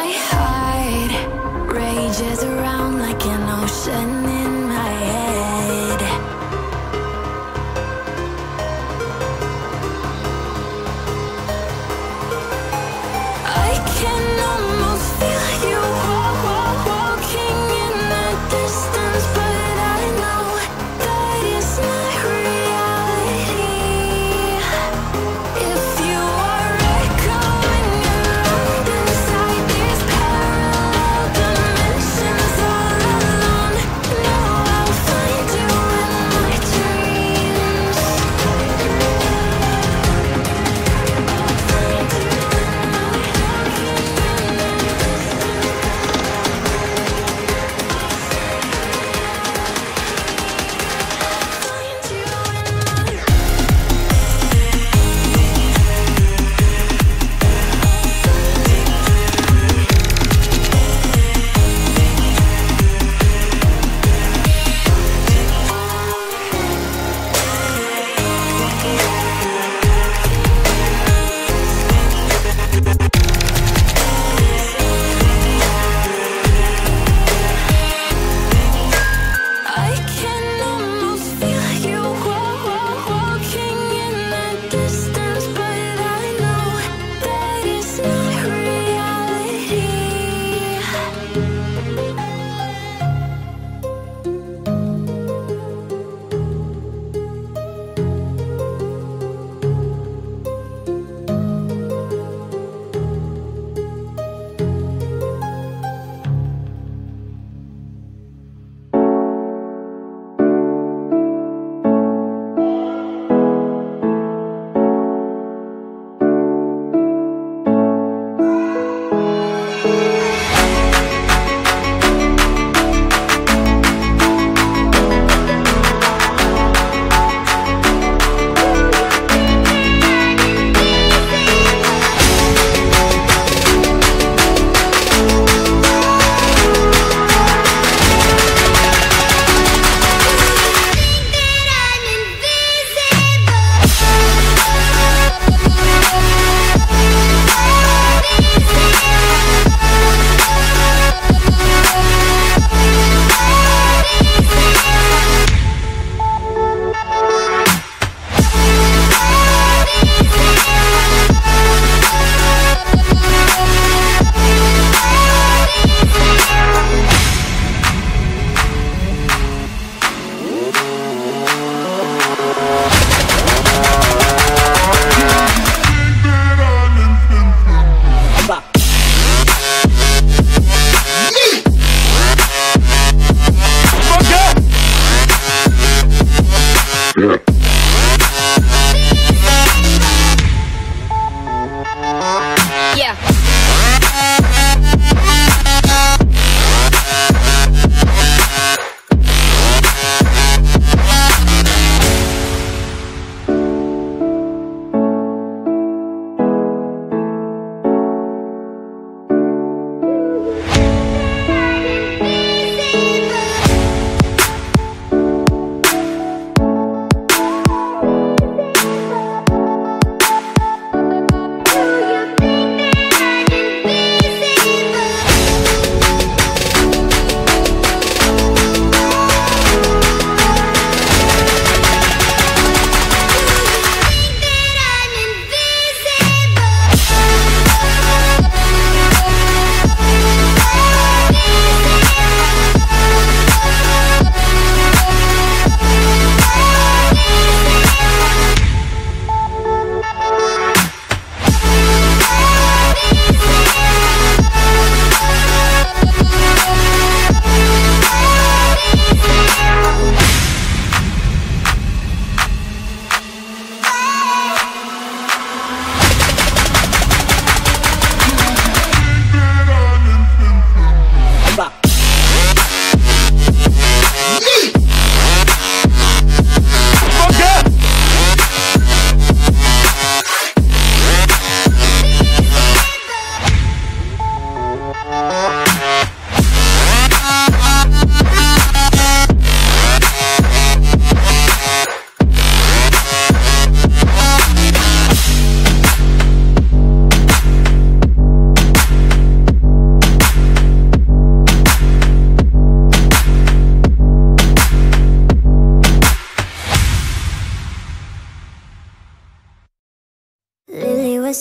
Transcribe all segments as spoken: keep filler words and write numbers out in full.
My heart rages around like an ocean in my head. I can almost feel you wa- wa- walking in the distance, but I know that it's not reality. If you are echoing around inside these parallel dimensions all alone, no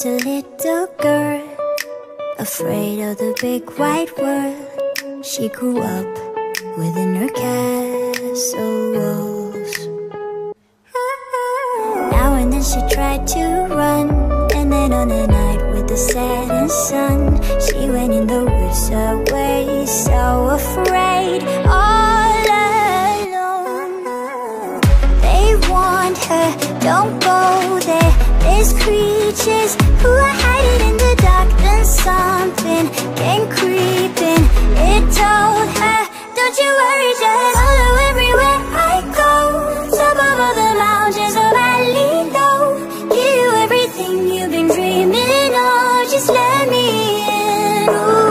a little girl, afraid of the big wide world. She grew up within her castle walls. Now and then she tried to run, and then on a night with the setting sun, she went in the woods away, so afraid, all alone. They warned her, don't go there, there's creatures who are hiding in the dark. Then something came creeping, it told her, don't you worry, just follow everywhere I go. Top of all the mountains of valley low, give you everything you've been dreaming of, just let me in. Ooh.